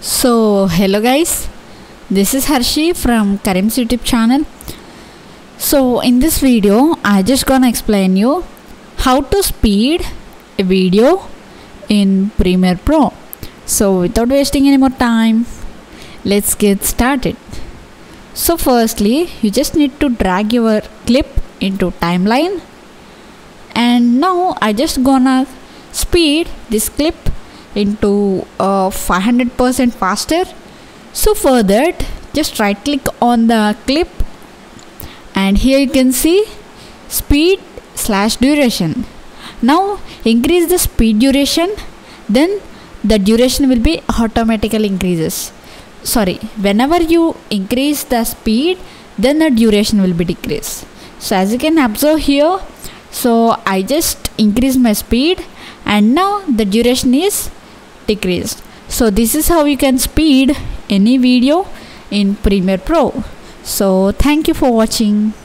So hello guys, this is Harshi from Karim's YouTube channel. So in this video I just gonna explain you how to speed a video in Premiere Pro. So without wasting any more time, let's get started. So firstly you just need to drag your clip into timeline, and now I just gonna speed this clip into 500% faster. So for that, just right click on the clip, and here you can see speed/duration. Now increase the speed duration, then the duration will be automatically increases. Whenever you increase the speed, then the duration will be decreased. So as you can observe here, so I just increase my speed and now the duration is decreased. So this is how you can speed any video in Premiere Pro. So thank you for watching.